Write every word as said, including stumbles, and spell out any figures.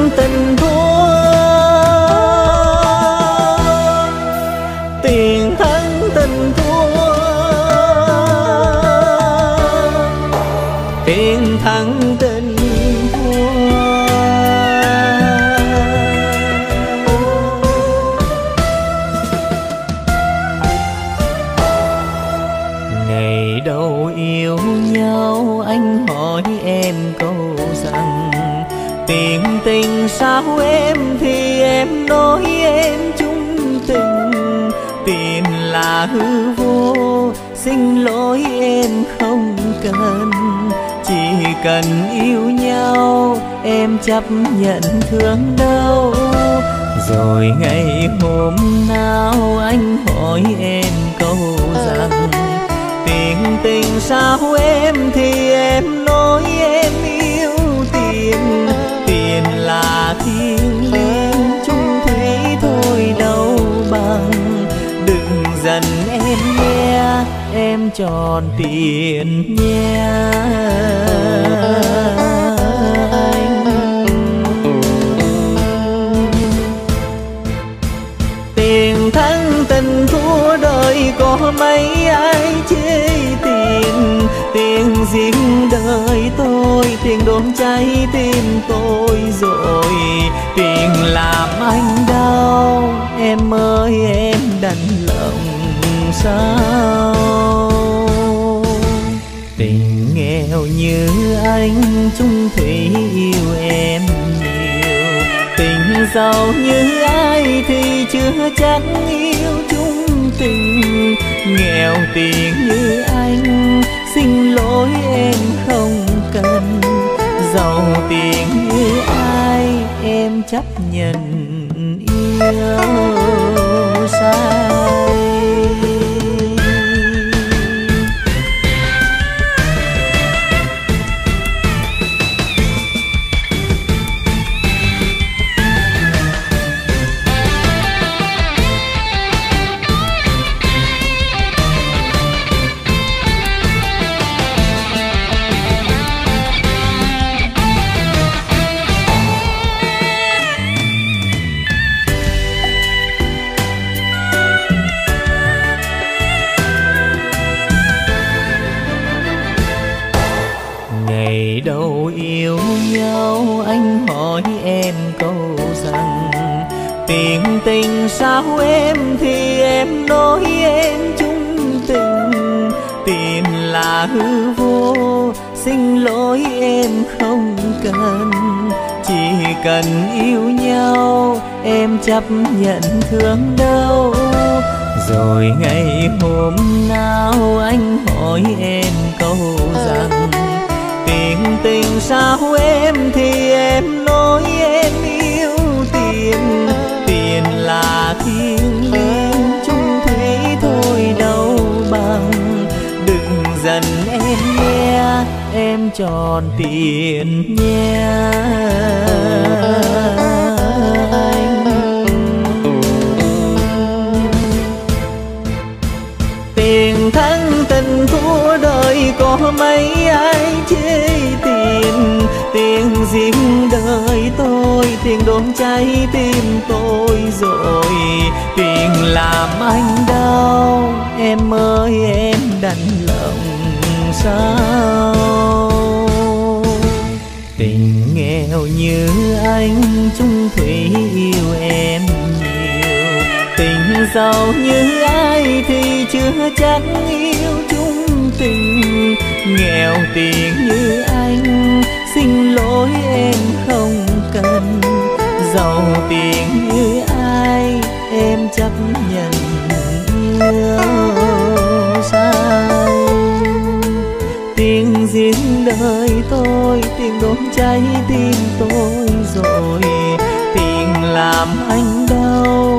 tình thua, tiền thắng tình thua, tiền thắng tình thua. Ngày đầu yêu nhau anh hỏi em câu rằng tiền tình sao em, thì em nói em chung tình. Tiền là hư vô, xin lỗi em không cần. Chỉ cần yêu nhau em chấp nhận thương đau. Rồi ngày hôm nào anh hỏi em câu rằng tiền tình sao em, thì em nói em yêu tiền. Tiền là thiên liêng chung thủy thôi đâu bằng. Đừng giận em nhé, em tròn tiền nhé anh. Tiền thắng tình thua, đời có mấy ai chê tiền. Tiền riêng đời tôi, tiền đốt cháy tim tôi rồi. Tiền làm anh đau, em ơi em đành lòng sao. Tình nghèo như anh chung thủy yêu em nhiều. Tình giàu như ai thì chưa chắc yêu chung tình. Nghèo tiền như anh xin lỗi em không cần. Giàu tiền như ai em chấp nhận yêu sai. Ngày đầu yêu nhau anh hỏi em câu rằng tiền tình sao em, thì em nói em chung tình. Tiền là hư vô, xin lỗi em không cần. Chỉ cần yêu nhau em chấp nhận thương đau. Rồi ngày hôm nào anh hỏi em câu rằng tiền tình sao em, thì em nói em yêu tiền. Tiền là thiên liêng chung thủy thôi đâu bằng. Đừng giận em nhé, em tròn tiền nhé anh. Tiền thắng tình thua, đời có mấy ai chê tiền. Tiền riêng đời tôi, tiền đốt cháy tim tôi rồi. Tiền làm anh đau, em ơi em đành lòng sao. Tình nghèo như anh chung thủy yêu em nhiều. Tình giàu như ai thì chưa chắc yêu chung tình. Nghèo tiền như anh xin lỗi em không cần. Giàu tiền như ai em chấp nhận yêu sai. Tiền riêng đời tôi, tiền đốt cháy tim tôi rồi. Tiền làm anh đau,